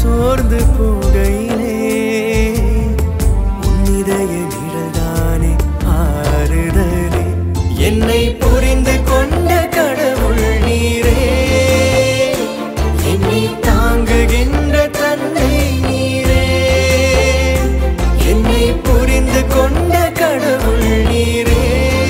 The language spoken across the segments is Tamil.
சோர்ந்து போகையிலே உன் இதய நிழல்தானே ஆறுதலே. என்னை புரிந்து கொண்ட கடவுள் நீரே, என்னை தாங்குகின்ற தந்தை நீரே. என்னை புரிந்து கொண்ட கடவுள் நீரே,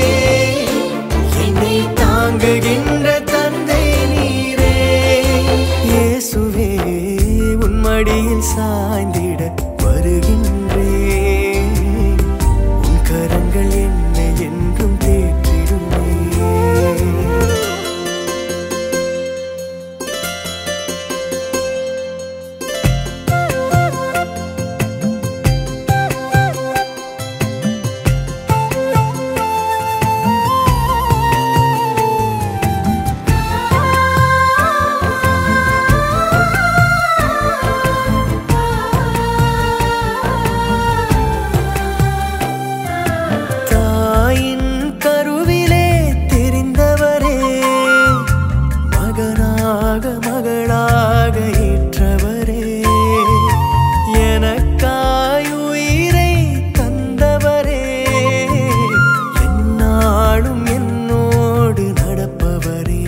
என்னை தாங்குகின்ற தந்தை நீரே. இயேசுவே உன் மடியில் சாய்ந்திட வருகின்றேன். உன் கரங்கள் என்னை என்றும் தேற்றிடுமே. மகளாக ஏற்றவரே, எனக்காய் உயிரை தந்தவரே, எந்நாளும் என்னோடு நடப்பவரே.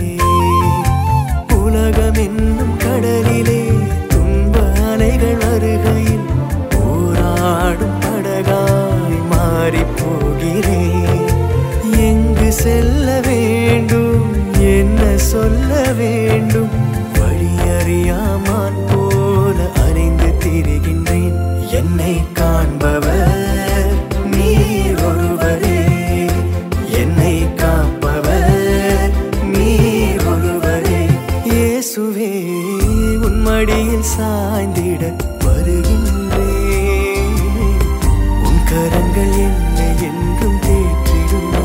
உலகம் என்னும் கடலிலே துன்ப அலைகள் வருகையில் போராடும் படகாய் மாறிப் போகிறேன். எங்கு செல்ல வேண்டும், என்ன சொல்ல வேண்டும், வழியறியாமான் போல அலைந்து திரிகின்றேன். என்னை காண்பவர் நீர் ஒருவரே, என்னை காப்பவர் நீர் ஒருவரே. இயேசுவே உன் மடியில் சாய்ந்திட வருகின்றேன். உன் கரங்கள் என்னை என்றும் தேற்றிடுமே.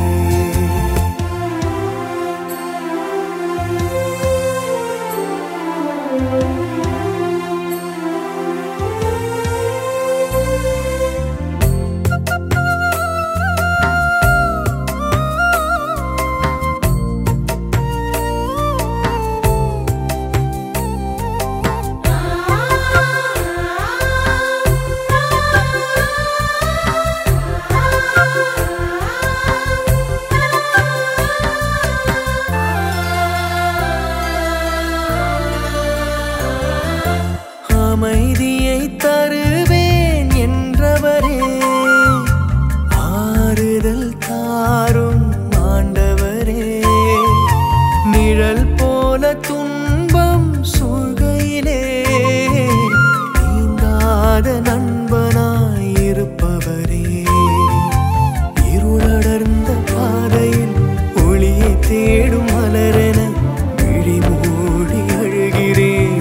அமைதியை தருவேன் என்றவரே, ஆறுதல் தாரும் ஆண்டவரே. நிழல் போல துன்பம் சூழ்கையிலே நீங்காத நண்பனாய் இருப்பவரே. இருளடர்ந்த பாதையில் ஒளியை தேடும் மலரென விழி மூடி அழுகிறேன்.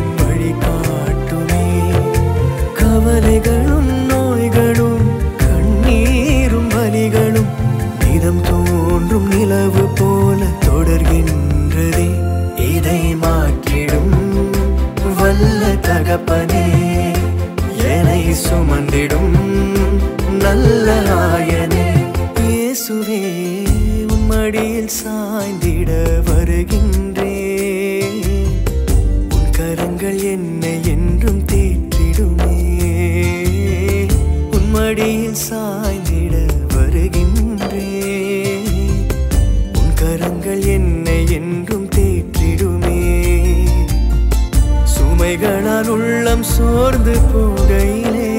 கவலைகளும் நோய்களும் கண்ணீரும் வலிகளும் நிதம் தோன்றும் நிலவு போல தொடர்கின்றதே. இதை மாற்றிடும் வல்ல தகப்பனே, என்னை சுமந்திடும் நல்ல ஆயனே. இயேசுவே உன் மடியில் சாய்ந்திட வருகின்றேன். உன் கரங்கள் என்னை என்றும் தேற்றிடுமே. உன் மடியில் சாய்ந்திட வருகின்றேன். உன் கரங்கள் என்னை என்றும் தேற்றிடுமே. சுமைகளால் உள்ளம் சோர்ந்து போகையிலே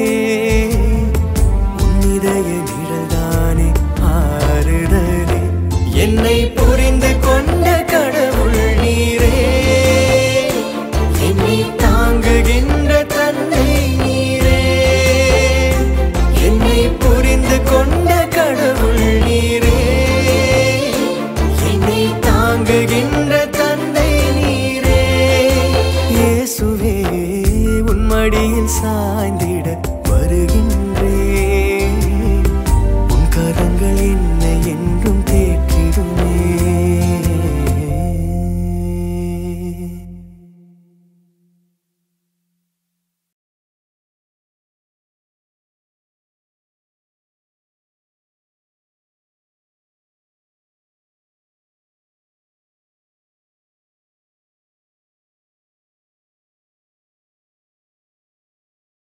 உன் இதய நிழல்தானே ஆறுதலே. என்னை புரிந்து கொண்ட கடவுள் நீரே, என்னை தாங்குகின்ற தந்தை நீரே. என்னை புரிந்து கொண்ட கடவுள் நீரே, என்னை தாங்குகின்ற தந்தை நீரே. இயேசுவே உன் மடியில் சாய்ந்திட வருகின்ற